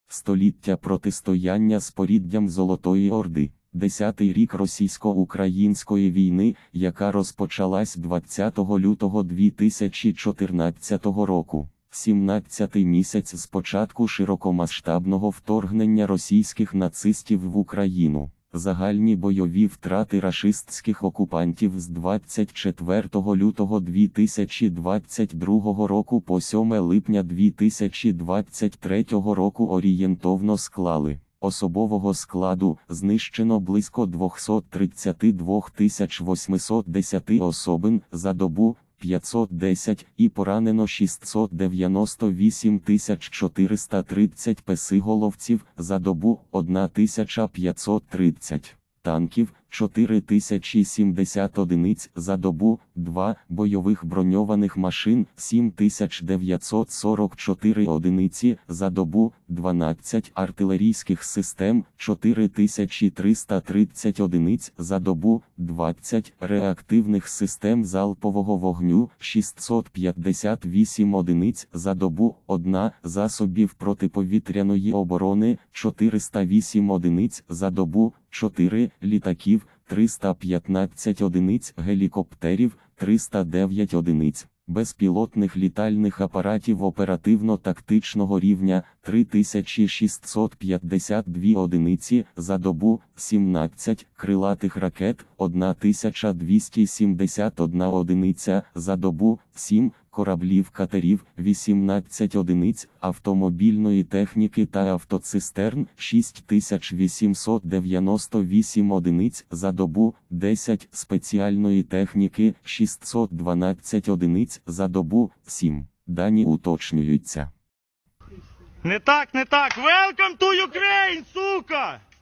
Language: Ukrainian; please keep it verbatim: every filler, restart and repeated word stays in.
Століття протистояння з поріддям Золотої Орди. Десятий рік російсько-української війни, яка розпочалась двадцятого лютого дві тисячі чотирнадцятого року. сімнадцятий місяць з початку широкомасштабного вторгнення російських нацистів в Україну. Загальні бойові втрати рашистських окупантів з двадцять четвертого лютого дві тисячі двадцять другого року по сьоме липня дві тисячі двадцять третього року орієнтовно склали: особового складу знищено близько двісті тридцять два тисячі вісімсот десять особин за добу, п'ятсот десять, і поранено шістсот дев'яносто вісім тисяч чотириста тридцять песиголовців за добу, тисяча п'ятсот тридцять. Танків – чотири тисячі сімдесят одиниць за добу, два бойових броньованих машин – сім тисяч дев'ятсот сорок чотири одиниці за добу, дванадцять артилерійських систем – чотири тисячі триста тридцять одиниць за добу, двадцять реактивних систем залпового вогню – шістсот п'ятдесят вісім одиниць за добу, один засобів протиповітряної оборони – чотириста вісім одиниць за добу, чотири літаків, триста п'ятнадцять одиниць гелікоптерів, триста дев'ять одиниць безпілотних літальних апаратів оперативно-тактичного рівня, три тисячі шістсот п'ятдесят дві одиниці за добу, сімнадцять крилатих ракет, тисяча двісті сімдесят одна одиниця за добу, сім кораблів-катерів, вісімнадцять одиниць автомобільної техніки та автоцистерн, шість тисяч вісімсот дев'яносто вісім одиниць за добу, десять спеціальної техніки, шістсот дванадцять одиниць за добу, сім. Дані уточнюються. Не так, не так. Welcome to Ukraine, сука!